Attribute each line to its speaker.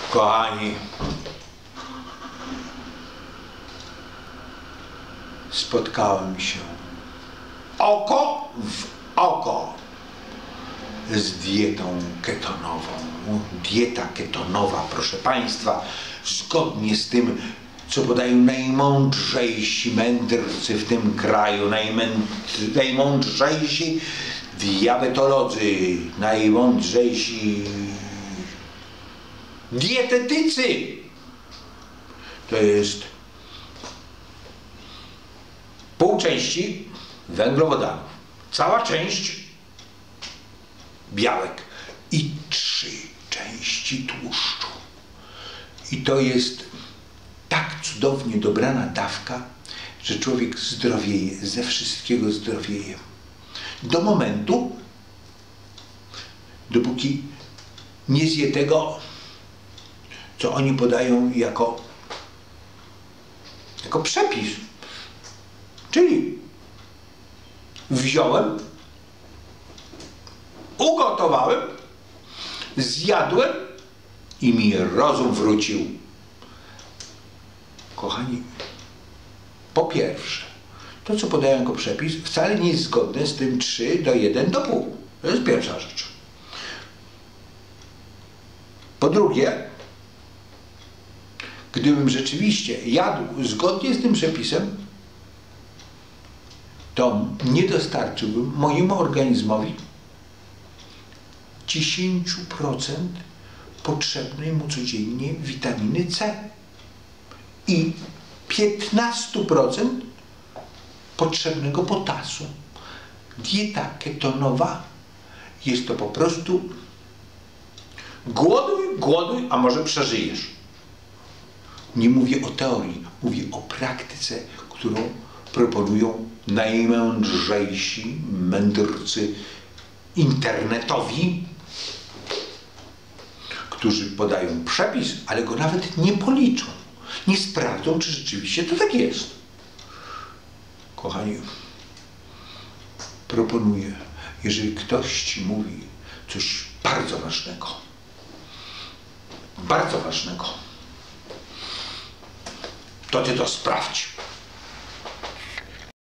Speaker 1: Kochani, spotkałem się oko w oko z dietą ketonową. Dieta ketonowa, proszę Państwa, zgodnie z tym, co podają najmądrzejsi mędrcy w tym kraju, najmądrzejsi diabetolodzy, najmądrzejsi dietetycy. To jest pół części węglowodanów, cała część białek i 3 części tłuszczu. I to jest tak cudownie dobrana dawka, że człowiek zdrowieje, ze wszystkiego zdrowieje. Do momentu, dopóki nie zje tego, co oni podają jako przepis. Czyli wziąłem, ugotowałem, zjadłem i mi rozum wrócił. Kochani, po pierwsze, to co podają jako przepis wcale nie jest zgodne z tym 3:1:0,5. To jest pierwsza rzecz. Po drugie, gdybym rzeczywiście jadł zgodnie z tym przepisem, to nie dostarczyłbym mojemu organizmowi 10% potrzebnej mu codziennie witaminy C i 15% potrzebnego potasu. Dieta ketonowa jest to po prostu głoduj, a może przeżyjesz. Nie mówię o teorii, mówię o praktyce, którą proponują najmądrzejsi mędrcy internetowi, którzy podają przepis, ale go nawet nie policzą. Nie sprawdzą, czy rzeczywiście to tak jest. Kochani, proponuję, jeżeli ktoś ci mówi coś bardzo ważnego, to ty to sprawdź.